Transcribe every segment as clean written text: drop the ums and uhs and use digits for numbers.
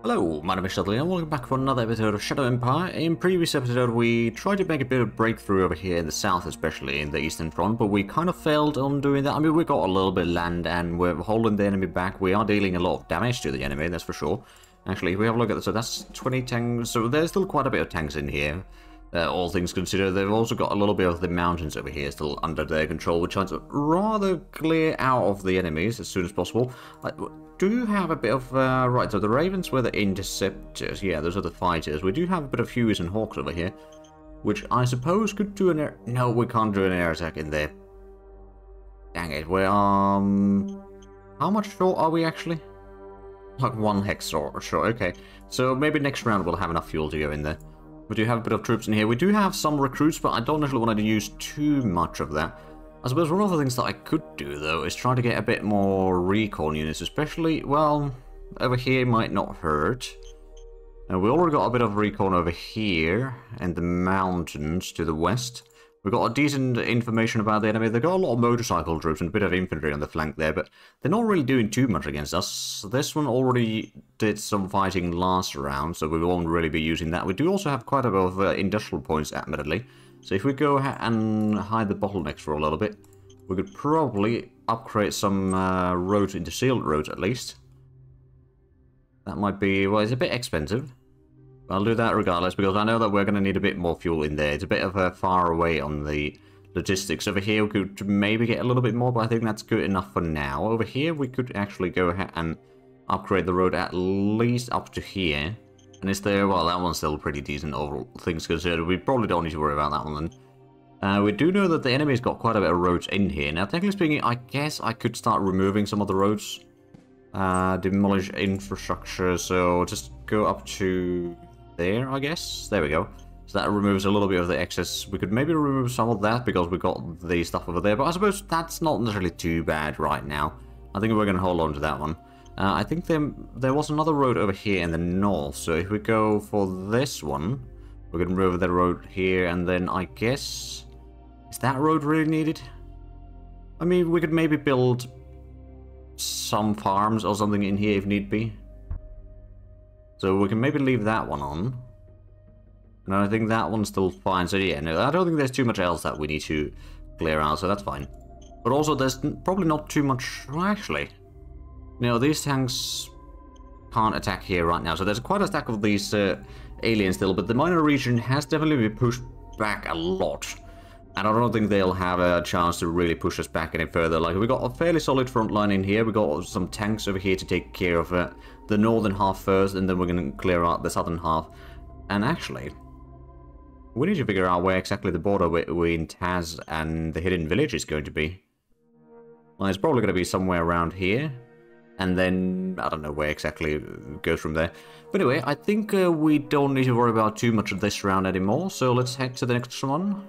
Hello, my name is Shudley and welcome back for another episode of Shadow Empire. In previous episode we tried to make a bit of breakthrough over here in the south, especially in the Eastern Front, but we kind of failed on doing that. I mean, we got a little bit of land and we're holding the enemy back. We are dealing a lot of damage to the enemy, that's for sure. Actually, if we have a look at this, so that's 20 tanks, so there's still quite a bit of tanks in here. All things considered, they've also got a little bit of the mountains over here still under their control, which tries to rather clear out of the enemies as soon as possible. Do have a bit of, right, so the Ravens were the interceptors, yeah, those are the fighters. We do have a bit of Hueys and Hawks over here, which I suppose could do an air... No, we can't do an air attack in there. Dang it, we're, how much short are we actually? Like 1 hex short, okay. So maybe next round we'll have enough fuel to go in there. We do have a bit of troops in here. We do have some recruits, but I don't actually want to use too much of that. I suppose one of the things that I could do, though, is try to get a bit more recon units, especially, well, over here might not hurt. We already got a bit of recon over here, and the mountains to the west. We've got a decent information about the enemy. They've got a lot of motorcycle troops and a bit of infantry on the flank there, but they're not really doing too much against us. This one already did some fighting last round, so we won't really be using that. We do also have quite a bit of industrial points, admittedly. So if we go and hide the bottlenecks for a little bit, we could probably upgrade some roads into sealed roads at least. That might be, well, it's a bit expensive. I'll do that regardless, because I know that we're going to need a bit more fuel in there. It's a bit of a far away on the logistics. Over here we could maybe get a little bit more, but I think that's good enough for now. Over here we could actually go ahead and upgrade the road at least up to here. And is there, well, that one's still pretty decent overall, things considered. We probably don't need to worry about that one then. We do know that the enemy's got quite a bit of roads in here. Now, technically speaking, I guess I could start removing some of the roads. Demolish infrastructure, so just go up to there, I guess. There we go. So that removes a little bit of the excess. We could maybe remove some of that because we got the stuff over there, but I suppose that's not necessarily too bad right now. I think we're going to hold on to that one. I think there was another road over here in the north, so if we go for this one, we can remove the road here, and then I guess... Is that road really needed? I mean, we could maybe build some farms or something in here if need be. So we can maybe leave that one on. And I think that one's still fine, so yeah, no, I don't think there's too much else that we need to clear out, so that's fine. But also, there's probably not too much... Well, actually... No, these tanks can't attack here right now, so there's quite a stack of these aliens still, but the minor region has definitely been pushed back a lot. And I don't think they'll have a chance to really push us back any further. Like, we got a fairly solid front line in here, we got some tanks over here to take care of the northern half first, and then we're going to clear out the southern half. And actually, we need to figure out where exactly the border between Taz and the hidden village is going to be. Well, it's probably going to be somewhere around here. And then, I don't know where exactly it goes from there. But anyway, I think we don't need to worry about too much of this round anymore. So let's head to the next one.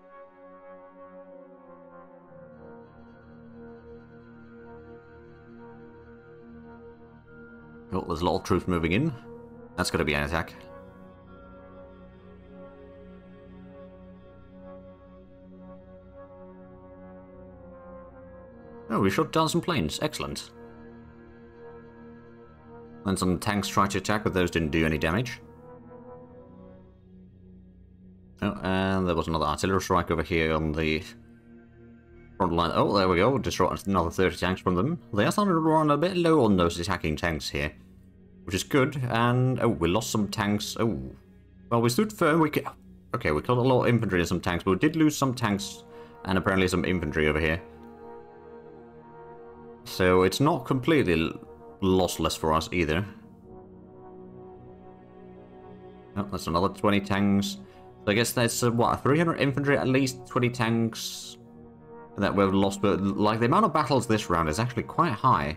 Oh, there's a lot of troops moving in. That's going to be an attack. Oh, we shot down some planes. Excellent. And some tanks tried to attack, but those didn't do any damage. Oh, and there was another artillery strike over here on the front line. Oh, there we go. Destroyed another 30 tanks from them. They are starting to run a bit low on those attacking tanks here, which is good. And, oh, we lost some tanks. Oh, well, we stood firm. Okay, we killed a lot of infantry and some tanks, but we did lose some tanks and apparently some infantry over here. So it's not completely lossless for us either. Oh, that's another 20 tanks. So I guess that's, what, 300 infantry, at least 20 tanks that we've lost. But, like, the amount of battles this round is actually quite high.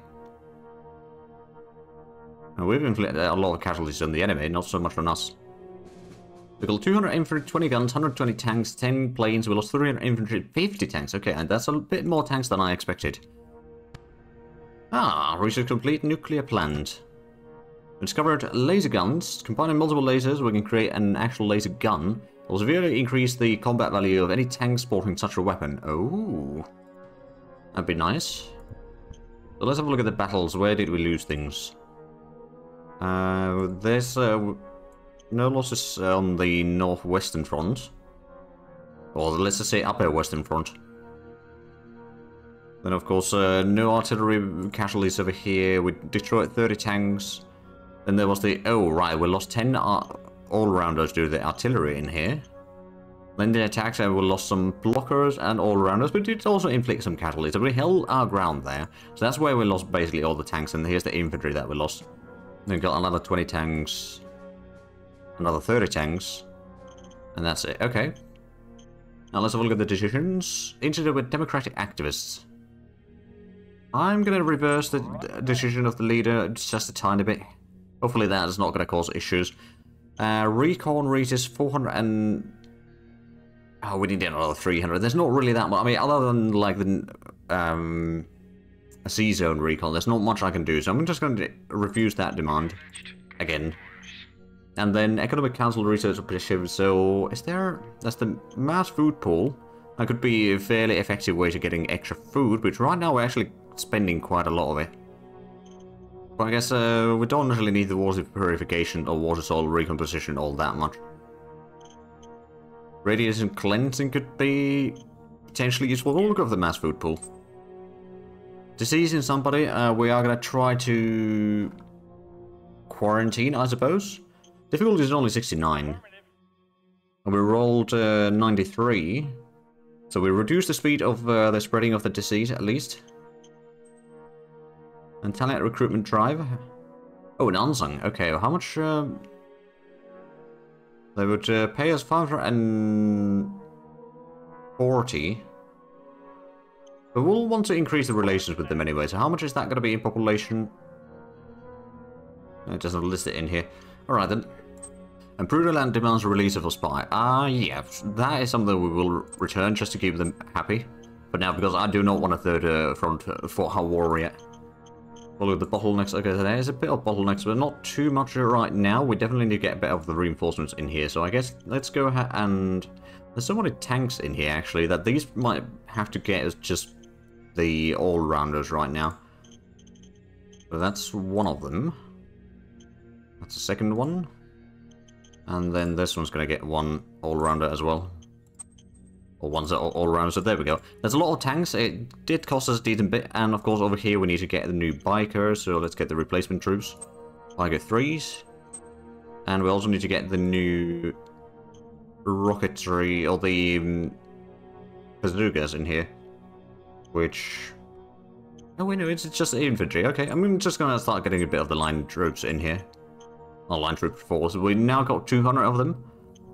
And we've inflicted a lot of casualties on the enemy, not so much on us. We got 200 infantry, 20 guns, 120 tanks, 10 planes. We lost 300 infantry, 50 tanks. Okay, and that's a bit more tanks than I expected. Ah, research complete, nuclear plant. We discovered laser guns. Combining multiple lasers, we can create an actual laser gun. It will severely increase the combat value of any tank sporting such a weapon. Oh, that'd be nice. So let's have a look at the battles. Where did we lose things? There's no losses on the northwestern front. Or let's just say upper western front. Then of course, no artillery casualties over here. We destroyed 30 tanks. Then there was the... Oh, right, we lost 10 all-rounders due to the artillery in here. Then the attacks, we lost some blockers and all-rounders, but it did also inflict some casualties. So we held our ground there. So that's where we lost basically all the tanks, and here's the infantry that we lost. Then we got another 20 tanks, another 30 tanks, and that's it. Okay. Now let's have a look at the decisions. Incident with democratic activists. I'm going to reverse the decision of the leader just a tiny bit. Hopefully that is not going to cause issues. Recon reaches 400 and... Oh, we need another 300. There's not really that much. I mean, other than like the C-zone recon, there's not much I can do. So I'm just going to refuse that demand again. And then Economic Council Research Objective. So is there... That's the mass food pool. That could be a fairly effective way to getting extra food, which right now we're actually spending quite a lot of it. But I guess we don't really need the water purification or water soil recomposition all that much. Radiation cleansing could be potentially useful. We'll look at the mass food pool. Disease in somebody, we are going to try to quarantine, I suppose. Difficulty is only 69. And we rolled 93. So we reduced the speed of the spreading of the disease, at least. And talent recruitment drive. Oh, an unsung. Okay, well, how much... They would pay us 540. But we'll want to increase the relations with them anyway, so how much is that going to be in population? It doesn't list it in here. Alright then. And Bruderland demands release of a spy. Yeah, that is something we will return just to keep them happy. But now, because I do not want a third front for our war yet. We'll look at the bottlenecks. Okay, there is a bit of bottlenecks, but not too much right now. We definitely need to get a bit of the reinforcements in here. So I guess let's go ahead and... There's so many tanks in here, actually, that these might have to get as just the all-rounders right now. So that's one of them. That's the second one. And then this one's going to get one all-rounder as well. Or ones that are all-rounders, so there we go. There's a lot of tanks. It did cost us a decent bit. And of course over here we need to get the new bikers, so let's get the replacement troops. Biker 3s. And we also need to get the new rocketry, or the bazookas in here. Which... Oh wait, no, it's just infantry. Okay, I'm just going to start getting a bit of the line troops in here. Our line troop force. We now got 200 of them.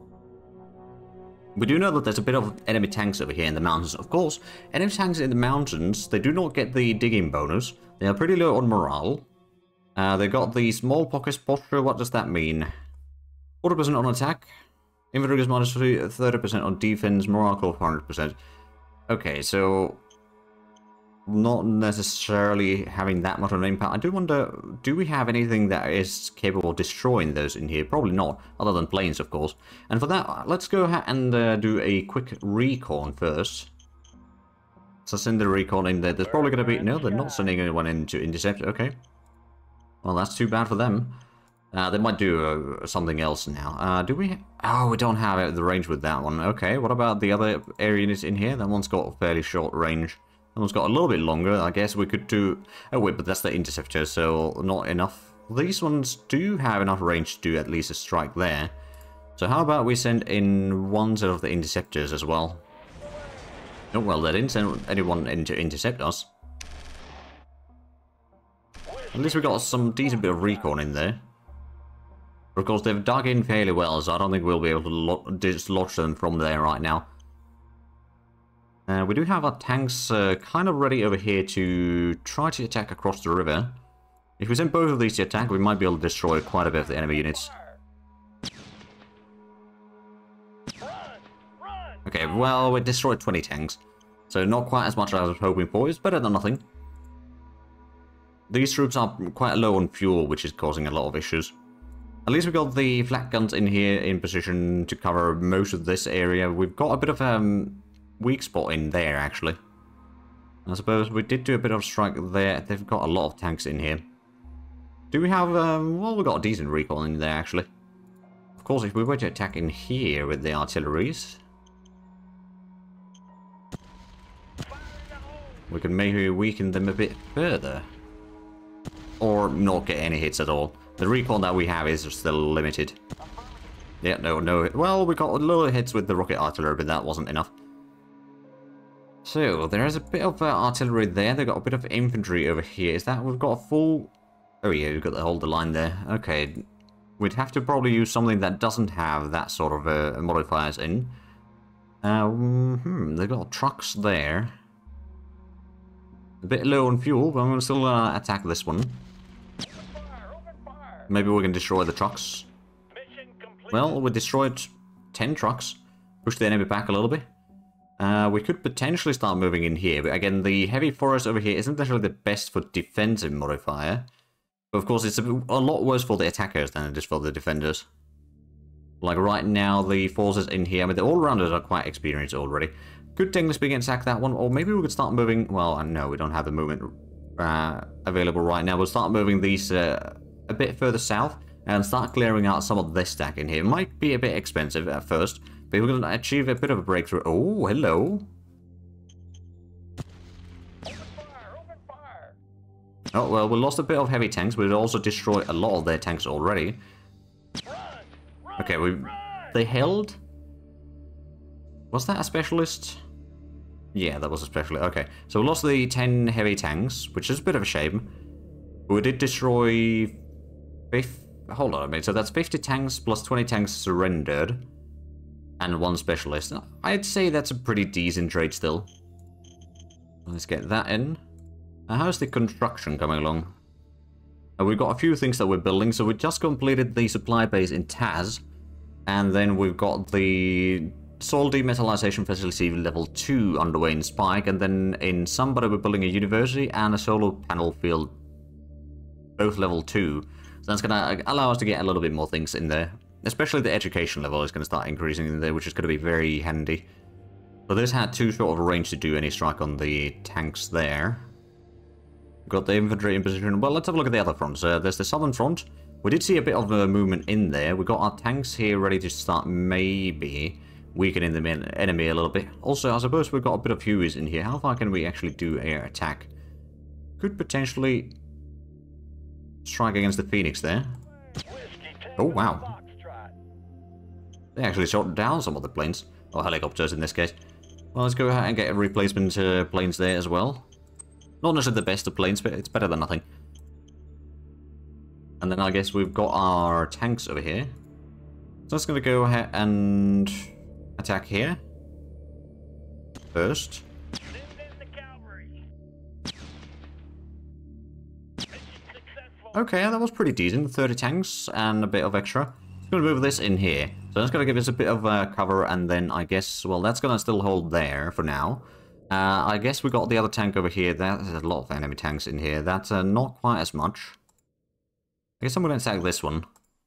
We do know that there's a bit of enemy tanks over here in the mountains. Of course, enemy tanks in the mountains, they do not get the digging bonus. They are pretty low on morale. They got the small pockets posture. What does that mean? 40% on attack. Infantry is minus 30% on defense. Morale core 100%. Okay, so... Not necessarily having that much of an impact. I do wonder, do we have anything that is capable of destroying those in here? Probably not, other than planes, of course. And for that, let's go ahead and do a quick recon first. So send the recon in there. There's probably going to be... No, they're not sending anyone in to intercept. Okay. Well, that's too bad for them. They might do something else now. Do we... Oh, we don't have the range with that one. Okay, what about the other air units in here? That one's got a fairly short range. That one's got a little bit longer. I guess we could do... Oh wait, but that's the interceptor, so not enough. These ones do have enough range to do at least a strike there. So how about we send in one set of the interceptors as well? Oh well, they didn't send anyone in to intercept us. At least we got some decent bit of recon in there. But of course, they've dug in fairly well, so I don't think we'll be able to dislodge them from there right now. We do have our tanks kind of ready over here to try to attack across the river. If we send both of these to attack, we might be able to destroy quite a bit of the enemy units. Okay, well, we destroyed 20 tanks. So not quite as much as I was hoping for. It's better than nothing. These troops are quite low on fuel, which is causing a lot of issues. At least we got the flak guns in here in position to cover most of this area. We've got a bit of weak spot in there, actually. I suppose we did do a bit of strike there. They've got a lot of tanks in here. Do we have, well, we've got a decent recall in there, actually. Of course, if we were to attack in here with the artilleries, we can maybe weaken them a bit further. Or not get any hits at all. The recall that we have is still limited. Yeah, no. Well, we got a lot of hits with the rocket artillery, but that wasn't enough. So, there is a bit of artillery there. They've got a bit of infantry over here. Is that... We've got a full... Oh yeah, we've got to hold the line there. Okay. We'd have to probably use something that doesn't have that sort of modifiers in. They've got trucks there. A bit low on fuel, but I'm going to still attack this one. Maybe we can destroy the trucks. Well, we destroyed 10 trucks. Push the enemy back a little bit. We could potentially start moving in here, but again, the heavy forest over here isn't necessarily the best for defensive modifier. But of course, it's a lot worse for the attackers than it is for the defenders. Like right now, the forces in here, I mean, the all-rounders are quite experienced already. Could technically speaking attack that one, or maybe we could start moving... Well, no, we don't have the movement available right now. We'll start moving these a bit further south and start clearing out some of this stack in here. It might be a bit expensive at first, but we're going to achieve a bit of a breakthrough. Oh, hello. Oh, well, we lost a bit of heavy tanks, but we also destroyed a lot of their tanks already. Okay, they held... Was that a specialist? Yeah, that was a specialist. Okay, so we lost the 10 heavy tanks, which is a bit of a shame. But we did destroy... Hold on a minute, so that's 50 tanks plus 20 tanks surrendered. And 1 specialist. I'd say that's a pretty decent trade still. Let's get that in. How's the construction coming along? We've got a few things that we're building. So we just completed the supply base in Taz. And then we've got the soil demetallization facility level 2 underway in Spike. And then in Somebody we're building a university and a solar panel field. Both level 2. So that's going to allow us to get a little bit more things in there. Especially the education level is going to start increasing in there, which is going to be very handy. But this had too short of a range to do any strike on the tanks there. Got the infantry in position. Well, let's have a look at the other fronts. There's the southern front. We did see a bit of movement in there. We got our tanks here ready to start maybe weakening the enemy a little bit. Also, I suppose we've got a bit of Hueys in here. How far can we actually do air attack? Could potentially strike against the Phoenix there. Oh, wow. They actually shot down some of the planes. Or helicopters in this case. Well, let's go ahead and get a replacement planes there as well. Not necessarily the best of planes, but it's better than nothing. And then I guess we've got our tanks over here. So let's going to go ahead and attack here. First. Okay, that was pretty decent. 30 tanks and a bit of extra. I'm going to move this in here. So that's going to give us a bit of cover, and then I guess, well, that's going to still hold there for now. I guess we got the other tank over here. There's a lot of enemy tanks in here. That's not quite as much. I guess I'm going to attack this one.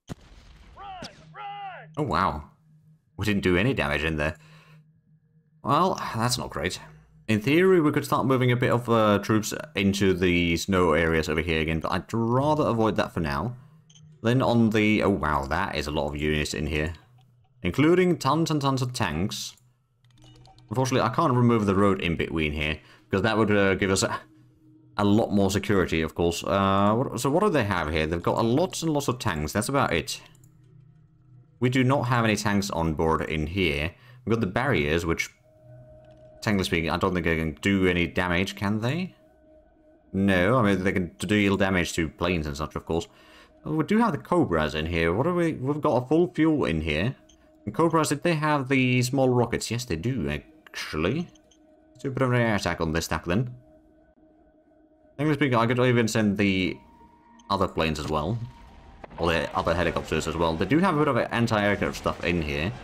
Oh, wow. We didn't do any damage in there. Well, that's not great. In theory, we could start moving a bit of troops into the snow areas over here again, but I'd rather avoid that for now. Then on the... Oh, wow, that is a lot of units in here. Including tons and tons of tanks. Unfortunately, I can't remove the road in between here, because that would give us a lot more security, of course. So what do they have here? They've got lots and lots of tanks. That's about it. We do not have any tanks on board in here. We've got the barriers, which, technically speaking, I don't think they can do any damage, can they? No, I mean, they can deal damage to planes and such, of course. We do have the Cobras in here. What are we? We've got a full fuel in here. And Cobras, did they have the small rockets? Yes, they do, actually. Let's do a bit of an air attack on this stack, then. Technically speaking, I could even send the other planes as well. Or the other helicopters as well. They do have a bit of anti-aircraft stuff in here.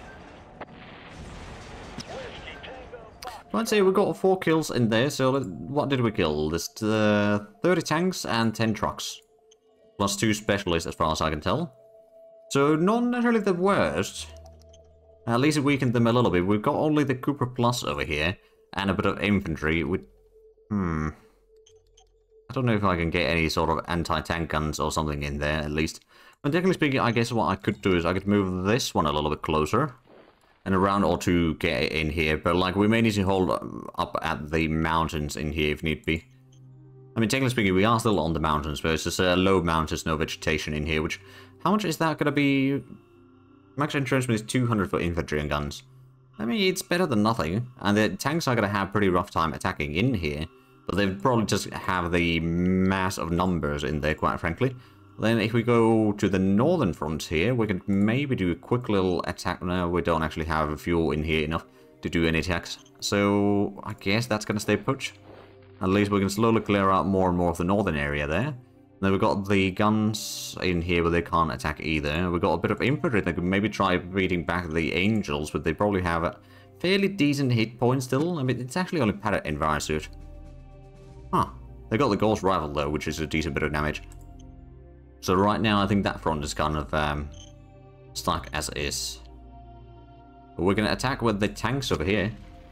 Let's say we got 4 kills in there, so what did we kill? There's 30 tanks and 10 trucks. Plus 2 specialists, as far as I can tell. So, not necessarily the worst. At least it weakened them a little bit. We've got only the Cooper Plus over here, and a bit of infantry. I don't know if I can get any sort of anti-tank guns or something in there, at least. But technically speaking, I guess what I could do is I could move this one a little bit closer. And a round or two get it in here. But, like, we may need to hold up at the mountains in here if need be. I mean, technically speaking, we are still on the mountains, but it's just low mountains, no vegetation in here, which... How much is that going to be? Max entrenchment is 200 for infantry and guns. I mean, it's better than nothing. And the tanks are going to have pretty rough time attacking in here. But they probably just have the mass of numbers in there, quite frankly. Then if we go to the northern frontier, we could maybe do a quick little attack. No, we don't actually have fuel in here enough to do any attacks. So I guess that's going to stay put. At least we can slowly clear out more and more of the northern area there. Then we've got the guns in here, but they can't attack either. We've got a bit of infantry that could maybe try beating back the angels, but they probably have a fairly decent hit point still. I mean, it's actually only padded Enviro suit. Huh. They got the Gauss rifle though, which is a decent bit of damage. So right now, I think that front is kind of stuck as is. But we're going to attack with the tanks over here.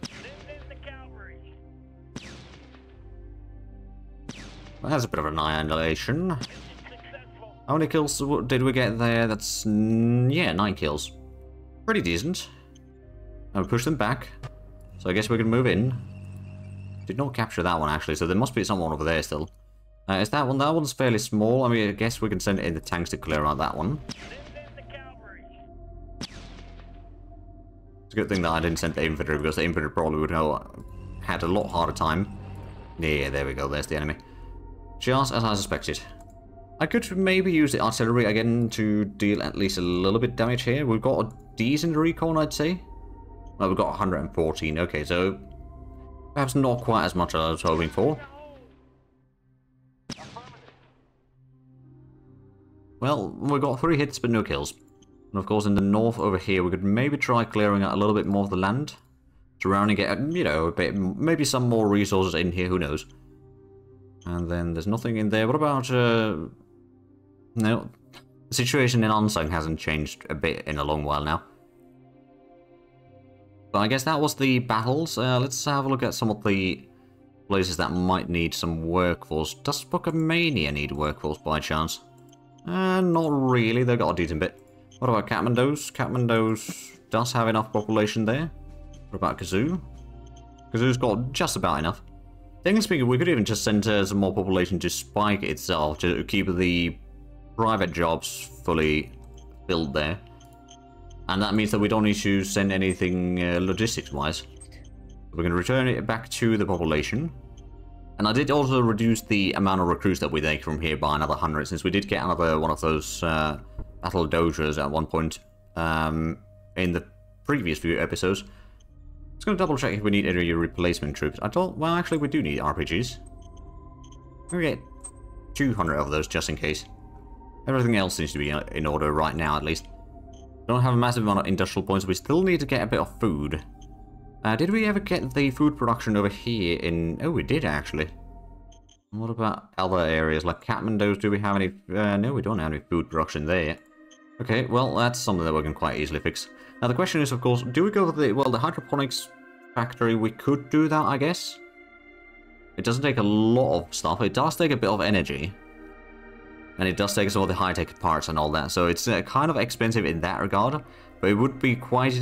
Well, that's a bit of an annihilation. How many kills did we get there? That's, yeah, 9 kills. Pretty decent. And we push them back. So I guess we can move in. Did not capture that one, actually, so there must be someone over there still. Is that one? That one's fairly small. I mean, I guess we can send in the tanks to clear out that one. It's a good thing that I didn't send the infantry, because the infantry probably would have had a lot harder time. Yeah, there we go. There's the enemy. Just as I suspected. I could maybe use the artillery again to deal at least a little bit damage here. We've got a decent recon, I'd say. Well, we've got 114. Okay, so perhaps not quite as much as I was hoping for. Well, we got 3 hits but no kills. And of course in the north over here we could maybe try clearing out a little bit more of the land. Surrounding it, you know, a bit, maybe some more resources in here, who knows. And then there's nothing in there. What about, no, the situation in Ansung hasn't changed a bit in a long while now. But I guess that was the battles. Let's have a look at some of the places that might need some workforce. Does Bokamania need workforce by chance? Not really, they've got a decent bit. What about Kathmandu's? Kathmandu's does have enough population there. What about Kazoo? Kazoo's got just about enough. Technically speaking, we could even just send some more population to Spike itself to keep the private jobs fully filled there. And that means that we don't need to send anything logistics-wise. We're going to return it back to the population. And I did also reduce the amount of recruits that we take from here by another 100, since we did get another one of those battle dojers at one point in the previous few episodes. Just going to double check if we need any replacement troops. I don't, well actually we do need RPGs. We'll get 200 of those just in case. Everything else seems to be in order right now at least. Don't have a massive amount of industrial points, we still need to get a bit of food. Did we ever get the food production over here in... Oh, we did actually. What about other areas like Kathmandu's? Do we have any... no, we don't have any food production there yet. Okay, well, that's something that we can quite easily fix. Now, the question is, of course, do we go to the... Well, the hydroponics factory, we could do that, I guess. It doesn't take a lot of stuff. It does take a bit of energy. And it does take some of the high-tech parts and all that. So it's kind of expensive in that regard. But it would be quite...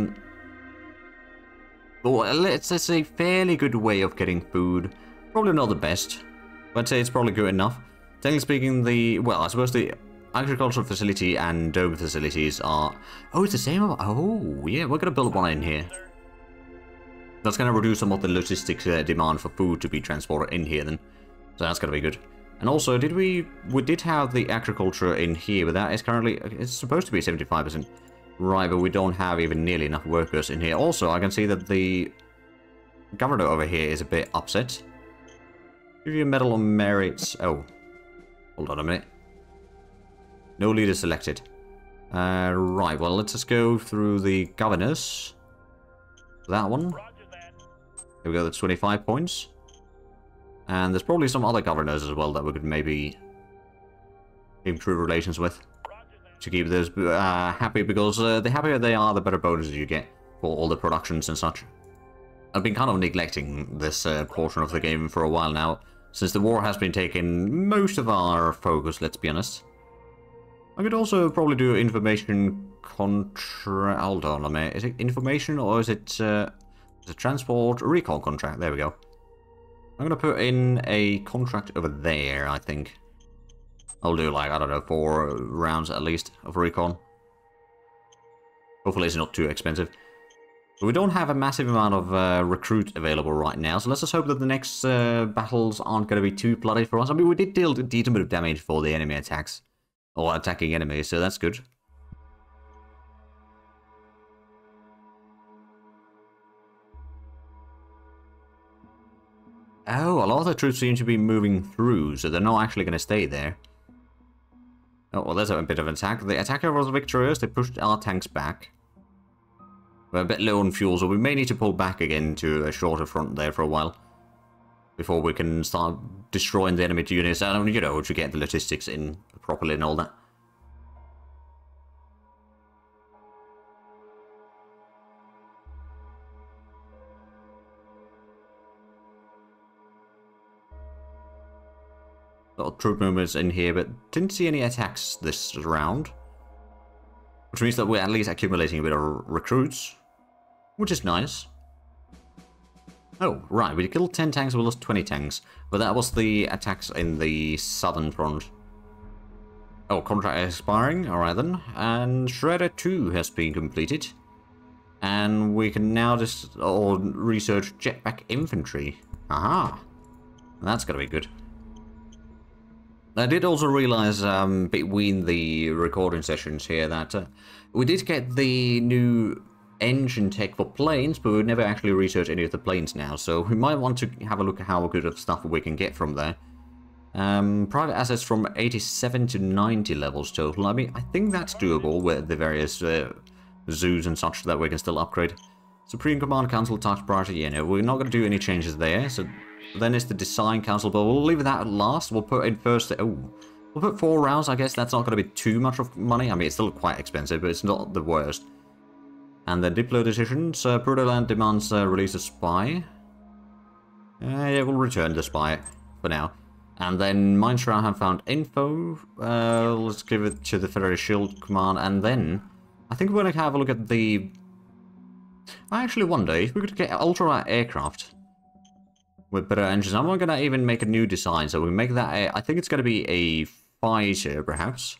Well, it's a fairly good way of getting food. Probably not the best, but I'd say it's probably good enough. Technically speaking, well, I suppose the agricultural facility and dome facilities are... Oh, it's the same? Oh, yeah, we're going to build one in here. That's going to reduce some of the logistics demand for food to be transported in here then. So that's going to be good. And also, we did have the agriculture in here, but that is currently... It's supposed to be 75%. Right, but we don't have even nearly enough workers in here. Also, I can see that the governor over here is a bit upset. Give you a medal on merit. Oh, hold on a minute. No leader selected. Right, well, let's just go through the governors. That one. Here we go, that's 25 points. And there's probably some other governors as well that we could maybe improve relations with. To keep those happy, because the happier they are, the better bonuses you get for all the productions and such. I've been kind of neglecting this portion of the game for a while now, since the war has been taking most of our focus, let's be honest. I could also probably do information hold on a minute. Is it information or is it transport recon contract? There we go. I'm gonna put in a contract over there, I think. I'll do like, I don't know, 4 rounds at least of recon. Hopefully it's not too expensive. But we don't have a massive amount of recruit available right now, so let's just hope that the next battles aren't going to be too bloody for us. I mean, we did deal a decent bit of damage for the enemy attacks. Or attacking enemies, so that's good. Oh, a lot of the troops seem to be moving through, so they're not actually going to stay there. Oh, well, there's a bit of an attack. The attacker was victorious. They pushed our tanks back. We're a bit low on fuel, so we may need to pull back again to a shorter front there for a while. Before we can start destroying the enemy units. And, you know, to get the logistics in properly and all that. A lot of troop movements in here, but didn't see any attacks this round. Which means that we're at least accumulating a bit of recruits. Which is nice. Oh, right, we killed 10 tanks, we lost 20 tanks. But that was the attacks in the southern front. Oh, contract expiring, alright then. And Shredder 2 has been completed. And we can now just research jetpack infantry. Aha! That's gonna be good. I did also realize between the recording sessions here that we did get the new engine tech for planes, but we've never actually researched any of the planes now, so we might want to have a look at how good of stuff we can get from there. Private assets from 87 to 90 levels total. I mean, I think that's doable with the various zoos and such that we can still upgrade. Supreme Command Council task priority, yeah, no, we're not going to do any changes there, so then it's the Design Council, but we'll leave that last. We'll put in first, we'll put 4 rounds, I guess that's not going to be too much of money. I mean, it's still quite expensive, but it's not the worst. And then Diplo decisions, Protoland demands release a spy. Yeah, we'll return the spy for now. And then Mindshroud have found info, let's give it to the Federal Shield Command, and then I think we're going to have a look at the... I actually wonder if we could get ultra aircraft with better engines. I'm not going to even make a new design, so we make that I think it's going to be a fighter, perhaps.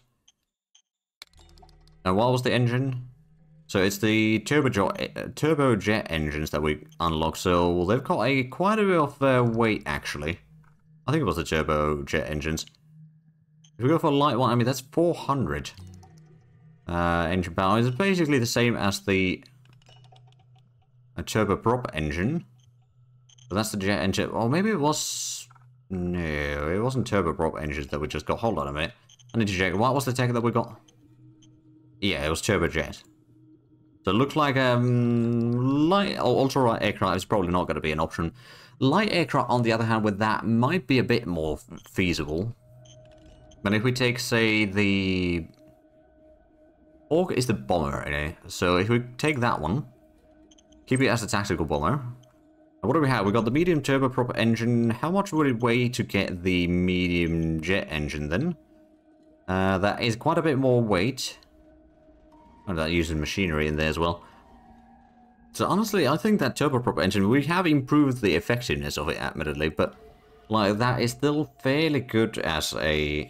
Now, what was the engine? So it's the turbojet engines that we unlock. So they've got quite a bit of weight, actually. I think it was the turbojet engines. If we go for a light one, I mean, that's 400 engine power. It's basically the same as the turboprop engine. But that's the jet engine. Or maybe it was... No, it wasn't turboprop engines that we just got. Hold on a minute. I need to check. What was the tech that we got? Yeah, it was turbojet. So it looks like light or ultra-light aircraft is probably not going to be an option. Light aircraft, on the other hand, with that might be a bit more feasible. But if we take, say, the... Orc is the bomber, okay? So if we take that one, keep it as a tactical bomber. What do we have? We got the medium turboprop engine. How much would it weigh to get the medium jet engine then? That is quite a bit more weight. And that uses machinery in there as well. So honestly, I think that turboprop engine, we have improved the effectiveness of it, admittedly, but like that is still fairly good as a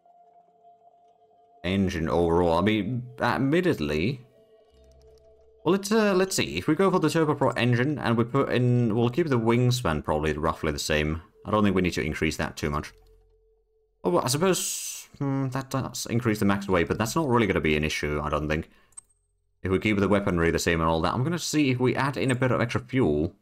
engine overall. I mean, admittedly. Well, let's see. If we go for the turboprop engine and we put in, we'll keep the wingspan probably roughly the same. I don't think we need to increase that too much. Oh, well, I suppose that does increase the max weight, but that's not really going to be an issue, I don't think. If we keep the weaponry the same and all that, I'm going to see if we add in a bit of extra fuel.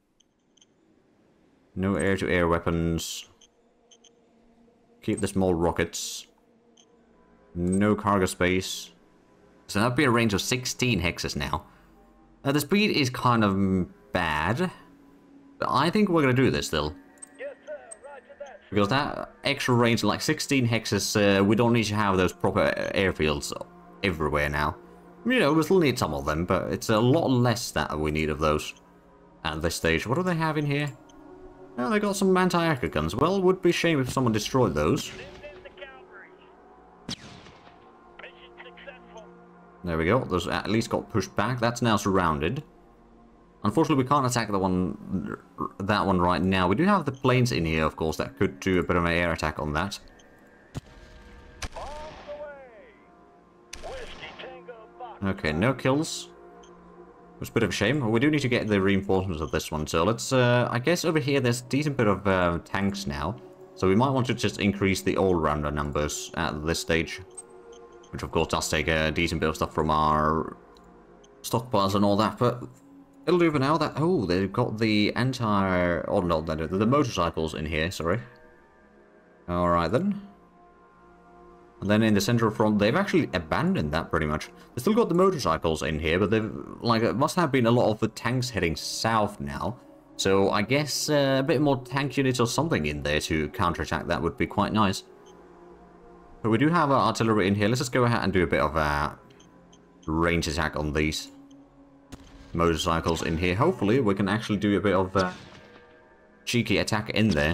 No air-to-air weapons. Keep the small rockets. No cargo space. So that'd be a range of 16 hexes now. The speed is kind of bad. But I think we're going to do this still. Yes, sir. Roger that. Because that extra range, like 16 hexes, we don't need to have those proper airfields everywhere now. You know, we still need some of them, but it's a lot less that we need of those at this stage. What do they have in here? Oh, they got some anti-air guns. Well, would be a shame if someone destroyed those. This is the cavalry. Mission successful. There we go. Those at least got pushed back. That's now surrounded. Unfortunately, we can't attack that one right now. We do have the planes in here, of course, that could do a bit of an air attack on that. On the way. Whiskey Tango Box. Okay, no kills. It was a bit of a shame. We do need to get the reinforcements of this one, so let's, I guess over here there's a decent bit of tanks now. So we might want to just increase the all-rounder numbers at this stage. Which of course does take a decent bit of stuff from our stockpiles and all that, but it'll do for now. That oh, they've got the oh no, the motorcycles in here, sorry. Alright then. And then in the central front, they've actually abandoned that pretty much. They've still got the motorcycles in here, but they've, like, it must have been a lot of the tanks heading south now. So I guess a bit more tank units or something in there to counterattack that would be quite nice. But we do have our artillery in here. Let's just go ahead and do a bit of a range attack on these motorcycles in here. Hopefully we can actually do a bit of a cheeky attack in there.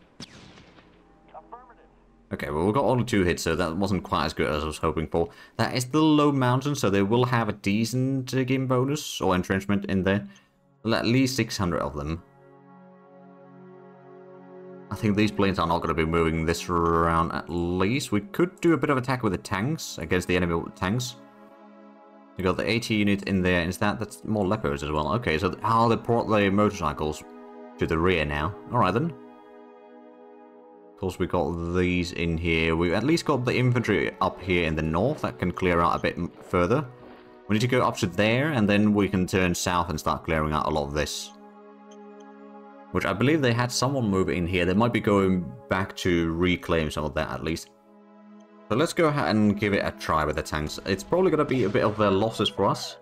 Okay, well, we got only 2 hits, so that wasn't quite as good as I was hoping for. That is still low mountain, so they will have a decent game bonus or entrenchment in there. At least 600 of them. I think these planes are not going to be moving this around at least. We could do a bit of attack with the tanks against the enemy tanks. We got the AT unit in there. Is that's more leopards as well? Okay, so they brought the motorcycles to the rear now. Alright then. Of course, we got these in here. We've at least got the infantry up here in the north that can clear out a bit further. We need to go up to there, and then we can turn south and start clearing out a lot of this. Which I believe they had someone move in here. They might be going back to reclaim some of that at least. So let's go ahead and give it a try with the tanks. It's probably going to be a bit of losses for us.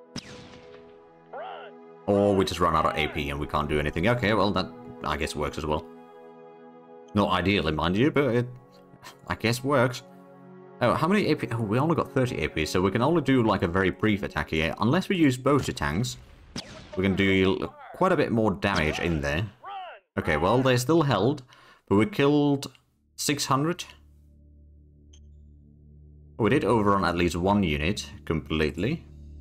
Or we just run out of AP and we can't do anything. Okay, well that I guess works as well. Not ideally, mind you, but it, I guess, works. Oh, how many AP? Oh, we only got 30 AP, so we can only do like a very brief attack here. Unless we use both the tanks, we can do quite a bit more damage in there. Okay, well, they're still held, but we killed 600. We did overrun at least 1 unit completely.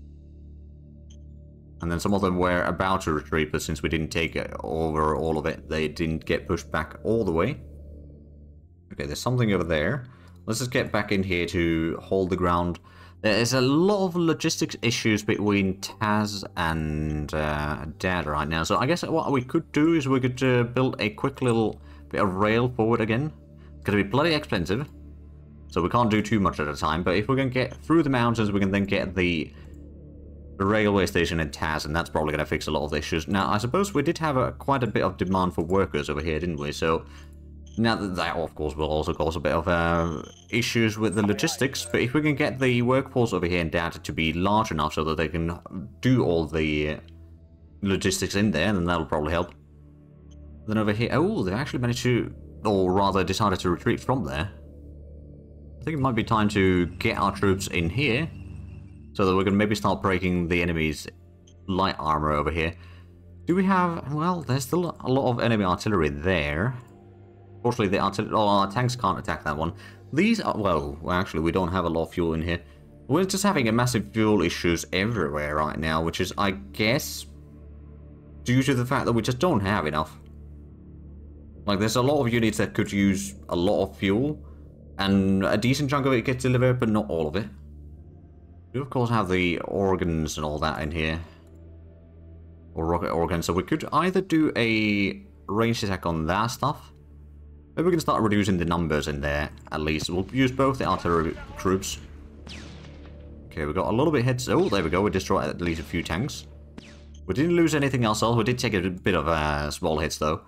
And then some of them were about to retreat, but since we didn't take over all of it, they didn't get pushed back all the way. Okay, there's something over there. Let's just get back in here to hold the ground. There's a lot of logistics issues between Taz and Dad right now. So I guess what we could do is we could build a quick little bit of rail forward again. It's going to be bloody expensive, so we can't do too much at a time. But if we can get through the mountains, we can then get the railway station in Taz, and that's probably going to fix a lot of the issues. Now, I suppose we did have quite a bit of demand for workers over here, didn't we? So now that of course, will also cause a bit of issues with the logistics. But if we can get the workforce over here in Dad to be large enough so that they can do all the logistics in there, then that'll probably help. Then over here, oh, they actually managed to, or rather decided to retreat from there. I think it might be time to get our troops in here, so that we can maybe start breaking the enemy's light armor over here. Do we have... well, there's still a lot of enemy artillery there. Fortunately, our tanks can't attack that one. These are... well, actually, we don't have a lot of fuel in here. We're just having a massive fuel issues everywhere right now, which is, I guess, due to the fact that we just don't have enough. Like, there's a lot of units that could use a lot of fuel, and a decent chunk of it gets delivered, but not all of it. We of course have the organs and all that in here, or rocket organs, so we could either do a ranged attack on that stuff. Maybe we can start reducing the numbers in there, at least. We'll use both the artillery troops. Okay, we got a little bit hits. Oh, there we go, we destroyed at least a few tanks. We didn't lose anything else, we did take a bit of small hits though.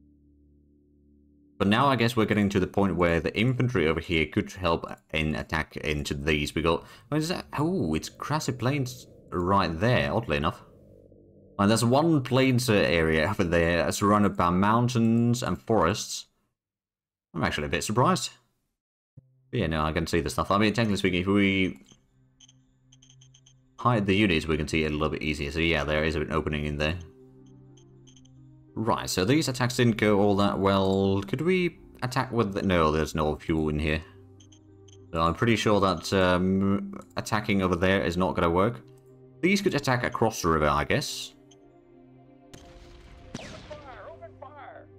But now I guess we're getting to the point where the infantry over here could help in attack into these. We got... what is that? Oh, it's grassy plains right there, oddly enough. And there's one plains area over there surrounded by mountains and forests. I'm actually a bit surprised. But yeah, no, I can see the stuff. I mean, technically speaking, if we hide the units, we can see it a little bit easier. So yeah, there is an opening in there. Right, so these attacks didn't go all that well. Could we attack with... No, there's no fuel in here. So I'm pretty sure that attacking over there is not going to work. These could attack across the river, I guess. Open fire! Open fire!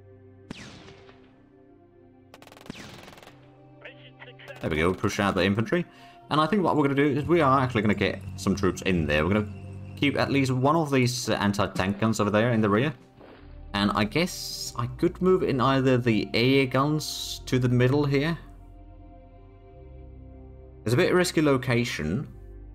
Mission success. There we go, push out the infantry. And I think what we're going to do is we are actually going to get some troops in there. We're going to keep at least one of these anti-tank guns over there in the rear. And I guess I could move in either the air guns to the middle here. It's a bit risky location.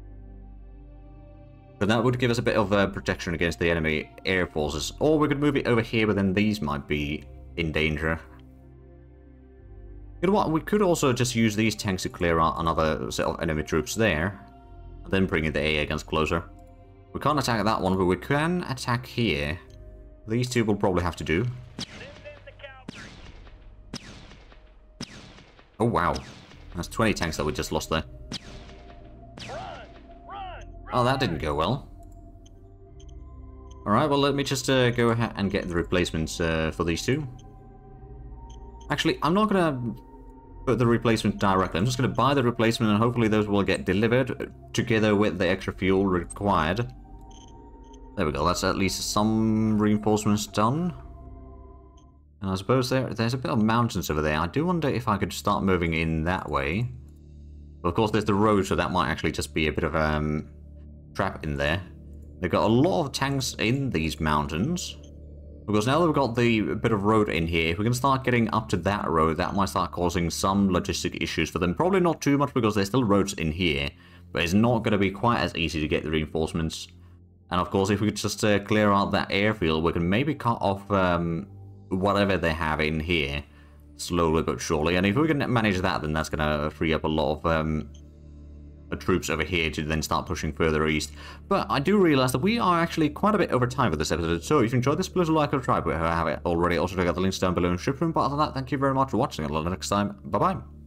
But that would give us a bit of protection against the enemy air forces. Or we could move it over here, but then these might be in danger. You know what, we could also just use these tanks to clear out another set of enemy troops there. And then bring in the air guns closer. We can't attack that one, but we can attack here. These two will probably have to do. Send in the cavalry. Oh wow. That's 20 tanks that we just lost there. Run! Run! Oh, that didn't go well. Alright, well let me just go ahead and get the replacements for these two. Actually, I'm not going to put the replacement directly. I'm just going to buy the replacement and hopefully those will get delivered together with the extra fuel required. There we go, that's at least some reinforcements done. And I suppose there's a bit of mountains over there. I do wonder if I could start moving in that way. But of course there's the road, so that might actually just be a bit of a trap in there. They've got a lot of tanks in these mountains. Because now that we've got the bit of road in here, if we can start getting up to that road, that might start causing some logistic issues for them. Probably not too much because there's still roads in here. But it's not going to be quite as easy to get the reinforcements. And of course, if we could just clear out that airfield, we can maybe cut off whatever they have in here. Slowly but surely. And if we can manage that, then that's going to free up a lot of troops over here to then start pushing further east. But I do realize that we are actually quite a bit over time for this episode. So if you enjoyed this, please like or subscribe. We have it already. Also check out the links down below in the description. But other than that, thank you very much for watching. Until next time, bye-bye.